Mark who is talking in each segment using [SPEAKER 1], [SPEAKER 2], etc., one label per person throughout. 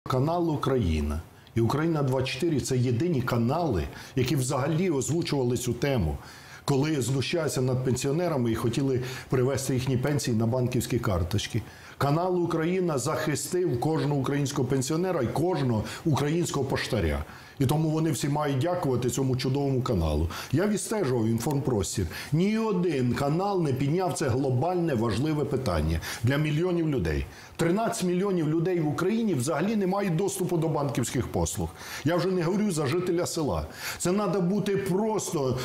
[SPEAKER 1] Канал «Україна» і «Україна-24» – це єдині канали, які взагалі озвучували цю тему, коли знущаються над пенсіонерами і хотіли привести їхні пенсії на банківські карточки. Канал «Україна» захистив кожного українського пенсіонера і кожного українського поштаря. І тому вони всі мають дякувати цьому чудовому каналу. Я відстежував інформпростір. Ні один канал не підняв це глобальне важливе питання для мільйонів людей. 13 мільйонів людей в Україні взагалі не мають доступу до банківських послуг. Я вже не говорю за жителя села. Це треба бути просто,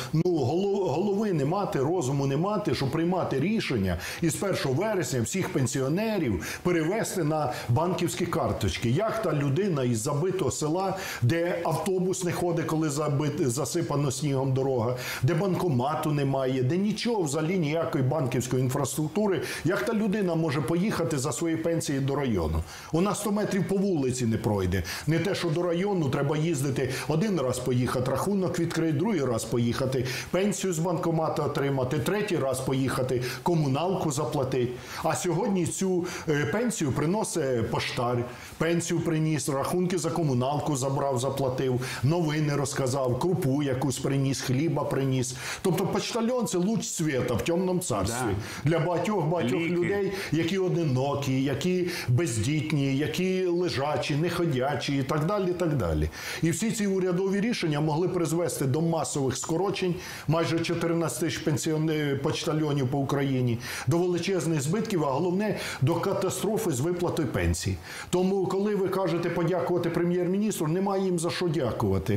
[SPEAKER 1] голови не мати, розуму не мати, щоб приймати рішення і з 1 вересня всіх пенсіонерів перевести на банківські карточки. Як та людина із забитого села, де автобус не ходить, коли засипано снігом дорога, де банкомату немає, де нічого взагалі, ніякої банківської інфраструктури, як та людина може поїхати за свої пенсії до району? Вона 100 метрів по вулиці не пройде. Не те, що до району треба їздити, один раз поїхати, рахунок відкрити, другий раз поїхати, пенсію з банкомату отримати, третій раз поїхати, комуналку заплатити. А сьогодні цю пенсію приносить поштар, пенсію приніс, рахунки за комуналку забрав, заплатив, новини розказав, крупу якусь приніс, хліба приніс. Тобто почтальон – це луч світа в темному царстві. Для багатьох людей, які одинокі, які бездітні, які лежачі, неходячі і так далі, і так далі. І всі ці урядові рішення могли призвести до масових скорочень, майже 14 тисяч почтальонів по Україні, до величезних збитків, а головне – до катастрофи з виплатою пенсій. Тому, коли ви кажете подякувати прем'єр-міністру, немає їм за що дякувати.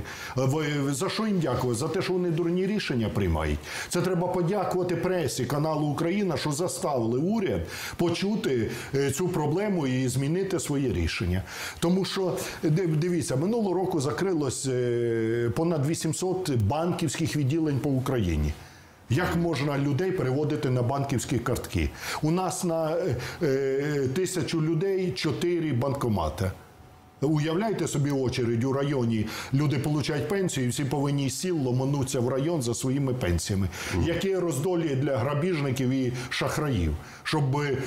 [SPEAKER 1] За що їм дякувати? За те, що вони дурні рішення приймають. Це треба подякувати пресі каналу «Україна», що заставили уряд почути цю проблему і змінити своє рішення. Тому що, дивіться, минулого року закрилось понад 800 банківських відділень по Україні. Як можна людей переводити на банківські картки? У нас на 1000 людей 4 банкомати. Уявляєте собі очередь у районі, люди отримують пенсію і всі повинні з сіл ломануться в район за своїми пенсіями. Яке роздолі для грабіжників і шахраїв? Щоб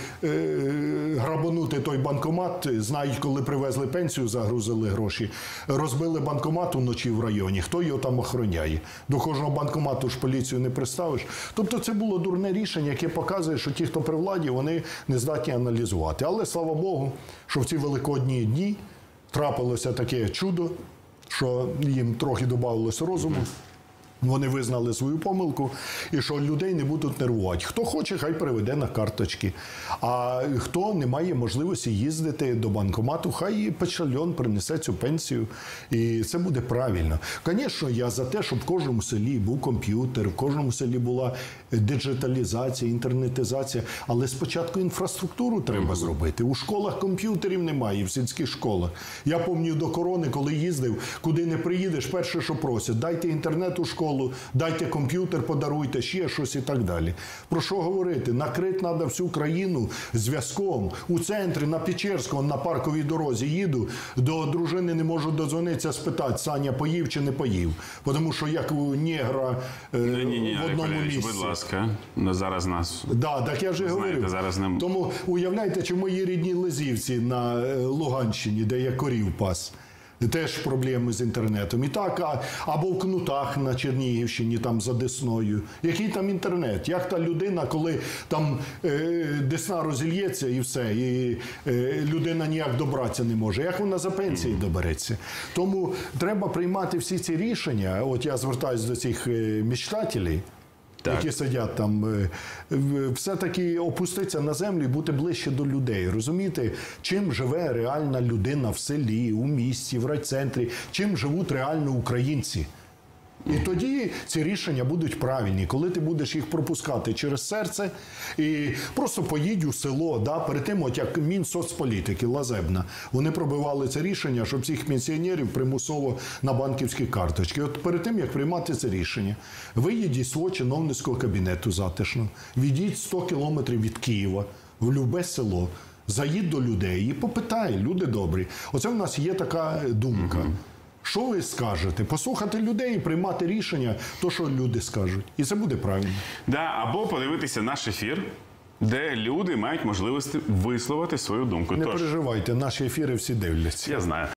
[SPEAKER 1] грабанути той банкомат, знають, коли привезли пенсію, загрузили гроші, розбили банкомат вночі в районі, хто його там охороняє? До кожного банкомату ж поліцію не приставиш. Тобто це було дурне рішення, яке показує, що ті, хто при владі, вони не здатні аналізувати. Але, слава Богу, що в ці великодні дні трапилося таке чудо, що їм трохи додавалось розуму, вони визнали свою помилку, і що людей не будуть нервувати. Хто хоче, хай переведе на карточки. А хто не має можливості їздити до банкомату, хай почтальон принесе цю пенсію, і це буде правильно. Звісно, я за те, щоб в кожному селі був комп'ютер, в кожному селі була диджиталізація, інтернетизація, але спочатку інфраструктуру треба зробити. У школах комп'ютерів немає, в сільських школах. Я пам'ятаю до корони, коли їздив, куди не приїдеш, перше, що просять, дайте інтернет у школу, дайте комп'ютер, подаруйте, ще щось і так далі. Про що говорити? Накрити треба всю країну зв'язком. У центрі, на Печерському, на Парковій дорозі їду, до дружини не можу додзвонитися, спитати, Саня поїв чи не поїв. Тому що як у негра в одному місці.
[SPEAKER 2] Будь ласка, зараз нас
[SPEAKER 1] так я ж говорю. Тому уявляйте, чи мої рідні Лизівці на Луганщині, де я корів пас. Теж проблеми з інтернетом. І так, або в Кнутах на Чернігівщині, там за Десною. Який там інтернет? Як та людина, коли там Десна розільється і все, і людина ніяк добратися не може. Як вона за пенсії добереться? Тому треба приймати всі ці рішення. От я звертаюся до цих мечтателів, які сидять там, все-таки опуститися на землю і бути ближче до людей. Розумієте, чим живе реальна людина в селі, у місті, в райцентрі, чим живуть реально українці. І тоді ці рішення будуть правильні, коли ти будеш їх пропускати через серце і просто поїдь у село, перед тим, от як Мінсоцполітики, Лазебна, вони пробивали це рішення, щоб всіх пенсіонерів примусово на банківські карточки. От перед тим, як приймати це рішення, виїдь із свого чиновницького кабінету затишно, відійдь 100 кілометрів від Києва в любе село, заїдь до людей і попитай, люди добрі. Оце в нас є така думка. Що ви скажете? Послухати людей і приймати рішення, то, що люди скажуть. І це буде правильно.
[SPEAKER 2] Або подивитися наш ефір де люди мають можливість висловити свою думку.
[SPEAKER 1] Не
[SPEAKER 2] Тож,
[SPEAKER 1] переживайте, наші ефіри всі дивляться.
[SPEAKER 2] я знаю.